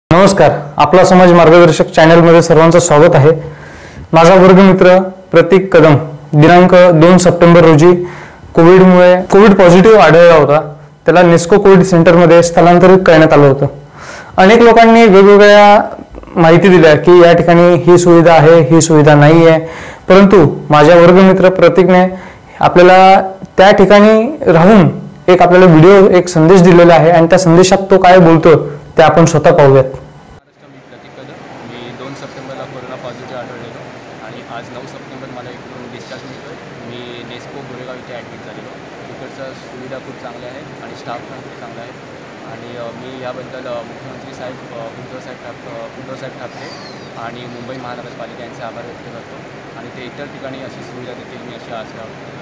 नमस्कार, आपला समाज मार्गदर्शक चॅनलमध्ये सर्वांचं स्वागत आहे। माझा वर्गमित्र प्रतीक कदम दिनांक 2 सप्टेंबर रोजी कोविड पॉझिटिव्ह आढळला होता। त्याला नेस्को कोविड सेंटरमध्ये स्थलांतरित करण्यात आलं होतं। अनेक लोकांनी वेगवेगळ्या माहिती दिल्या की या ठिकाणी ही सुविधा आहे, ही सुविधा नाही आहे, परंतु माझ्या वर्गमित्र प्रतीकने आपल्याला त्या ठिकाणी राहून एक आपल्याला व्हिडिओ एक संदेश दिलेला आहे आणि त्या संदेशात तो काय बोलतो ते आपण स्वतः पाहूयात। मी प्रतीक कदम, मी 2 सप्टेंबरला कोरोना पॉझिटिव्ह आढळलेलो आणि आज 9 सप्टेंबर मला इकडून डिस्चार्ज मिळतो आहे। मी नेस्को गोरेगाव इथे ॲडमिट झालेलो। इकडचं सुविधा खूप चांगल्या आहेत आणि स्टाफ पण खूप चांगला आहे आणि मी याबद्दल मुख्यमंत्री साहेब उद्धव साहेब ठाकरे आणि मुंबई महानगरपालिका यांचे आभार व्यक्त करतो आणि ते इतर ठिकाणी अशी सुविधा देतील मी अशी आशा